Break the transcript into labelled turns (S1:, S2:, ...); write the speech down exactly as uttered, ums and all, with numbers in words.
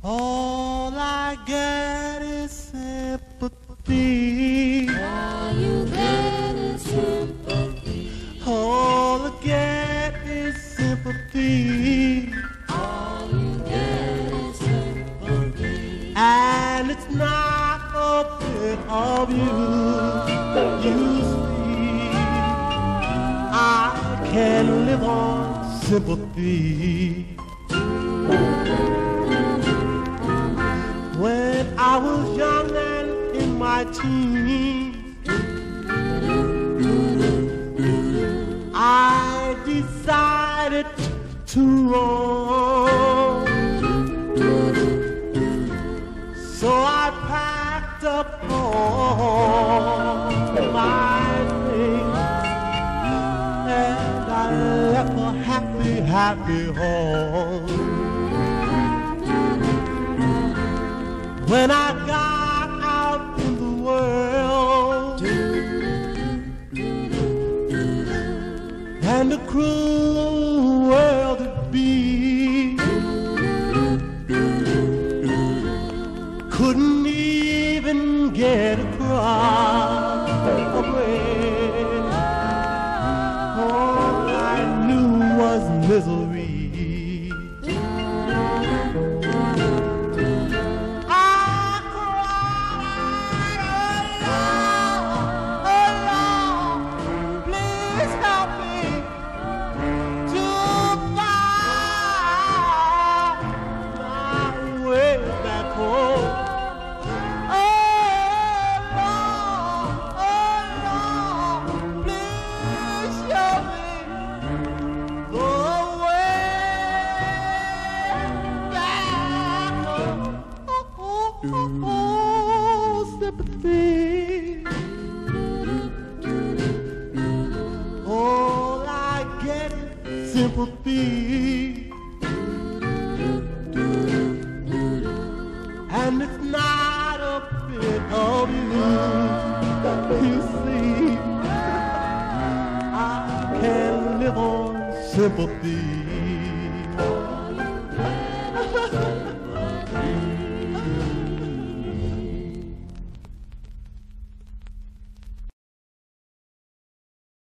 S1: All I get is sympathy.
S2: All you get is sympathy.
S1: All I get is sympathy.
S2: All you get is sympathy.
S1: And it's not a bit of you. You see, I can live on sympathy. When I was young and in my teens, I decided to roam. So I packed up all my things and I left a happy, happy home. When I got out in the world and the cruel world it be, couldn't even get across the way. All I knew was misery. Sympathy, and it's not a bit of you. You see, I can live on sympathy.